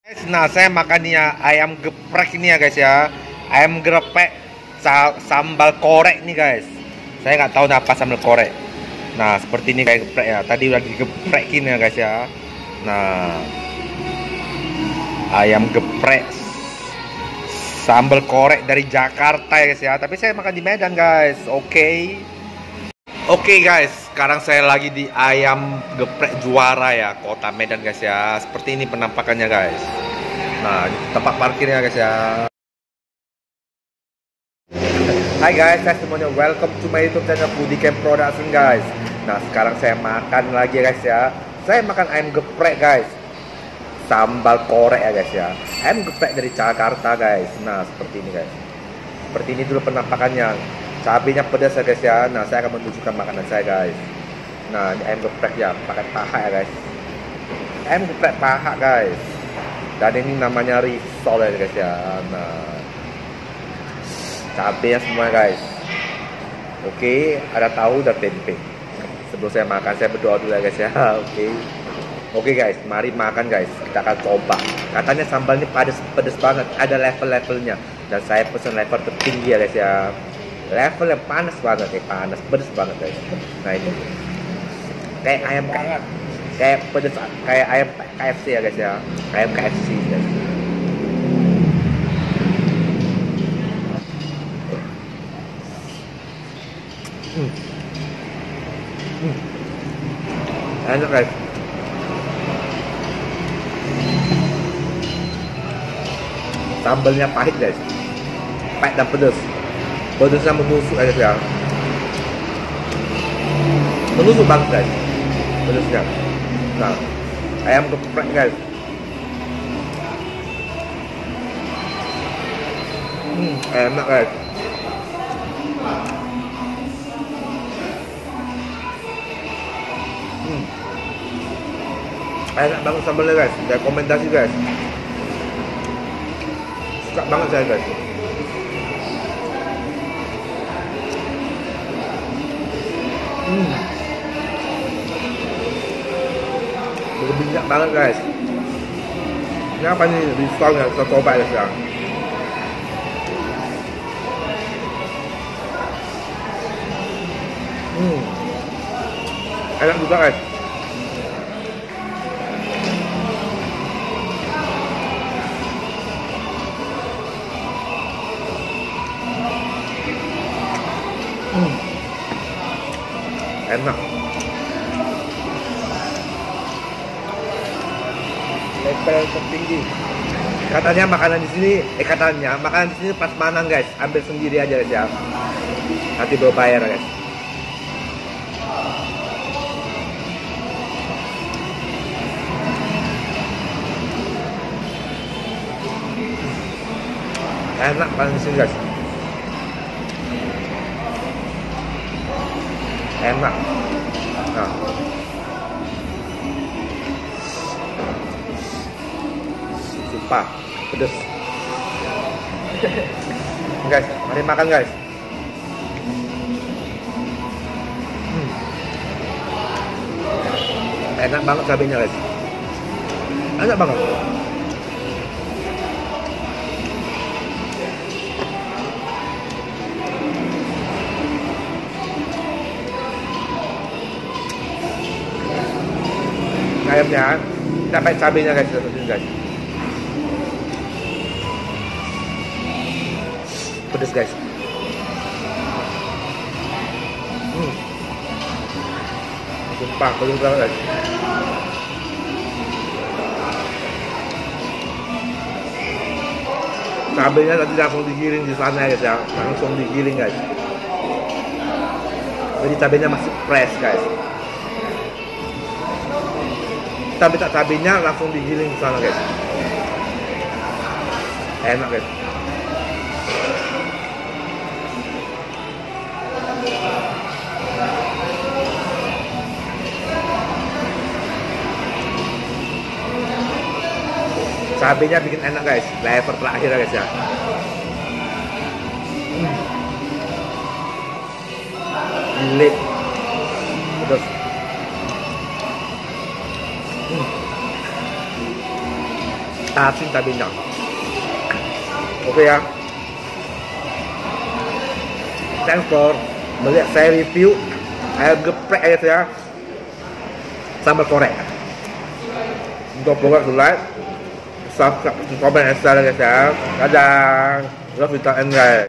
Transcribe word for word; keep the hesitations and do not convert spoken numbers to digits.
Guys, nah saya makannya ayam geprek ini ya guys ya. Ayam geprek sambal korek nih guys. Saya nggak tahu apa sambal korek. Nah seperti ini kayak geprek ya. Tadi udah digeprekin ya guys ya. Nah ayam geprek sambal korek dari Jakarta ya guys ya. Tapi saya makan di Medan guys. Oke. Okay. Oke okay guys, sekarang saya lagi di ayam geprek juara ya, kota Medan guys ya. Seperti ini penampakannya guys. Nah, ini tempat parkirnya guys ya. Hai guys, saya semuanya welcome to my YouTube channel Foodie Camp Production guys. Nah, sekarang saya makan lagi ya guys ya. Saya makan ayam geprek guys, sambal korek ya guys ya. Ayam geprek dari Jakarta guys. Nah, seperti ini guys. Seperti ini dulu penampakannya. Cabenya pedas ya guys ya. Nah saya akan menunjukkan makanan saya guys. Nah ini ayam geprek ya, pakai paha ya guys. Ayam geprek paha guys. Dan ini namanya risol ya guys ya. Nah cabenya semua guys. Oke, ada tahu dan tempe. Sebelum saya makan saya berdoa dulu ya guys ya. Oke. Oke guys, mari makan guys. Kita akan coba. Katanya sambalnya pedas pedas banget. Ada level-levelnya. Dan saya pesan level tertinggi ya guys ya. Level yang panas banget, kayak panas, pedes banget guys. Nah ini kayak ayam kayak kayak pedes, kayak ayam K F C ya guys ya, ayam K F C guys. Hmm. Hmm. Enak guys. Sambalnya pahit guys, pahit dan pedes. Pedasnya menusuk aja ya. Menusuk banget guys. Pedasnya. Nah, ayam geprek guys. Hmm, enak guys. Hmm. Enak banget sambalnya guys. Rekomendasi guys. Suka banget saya guys. Hmm. Berminyak banget guys. Ini apa nih? Risol ya, kita coba ya sekarang. Hmm. Enak juga guys. Hmm. Enak. Level tertinggi. Katanya makanan di sini, eh katanya makanan di sini pas manang guys, ambil sendiri aja guys ya. Nanti bawa bayar guys. Enak banget di sini guys. Enak. Nah. Sumpah pedes. Guys, mari makan guys. Hmm. Enak banget cabenya guys. Enak banget. Ayamnya kita pakai cabenya guys, guys. Pedes guys. Hmm. Sumpah pedes banget guys. Cabenya tadi langsung digiling di sana guys ya, langsung digiling guys. Jadi cabenya masih fresh guys. Kita minta cabenya langsung digiling di sana guys. Enak guys. Cabenya bikin enak guys. Level terakhir guys ya. Hmm. Gilit. Terus. Hmm. asin cabenya. Oke ya. Thanks for melihat saya review ayam geprek ya ya. Sambal korek. Don't forget to like, subscribe, comment, and share guys ya. Dadah. Love you and guys.